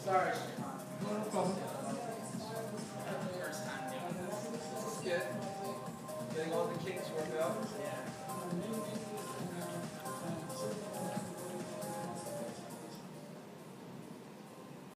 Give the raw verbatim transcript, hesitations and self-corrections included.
Sorry, Sean. No problem. First time doing this. This is good. Getting all the kinks worked out.